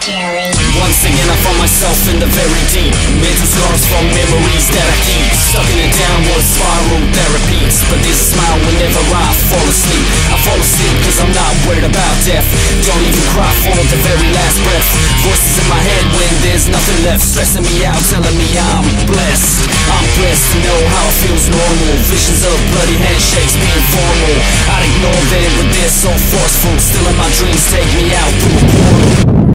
scary. Once again I found myself in the very deep. Mental scars from memories that I keep. Stuck in a downward spiral that repeats. But this smile whenever I fall asleep. I fall asleep cause I'm not worried about death. Don't even cry for the very last breath. Voices in my head when there's nothing left, stressing me out, telling me I'm blessed. I'm blessed to know how it feels normal. Visions of bloody handshakes being formal. I'd ignore them but they're so forceful. Still in my dreams take me out through a portal.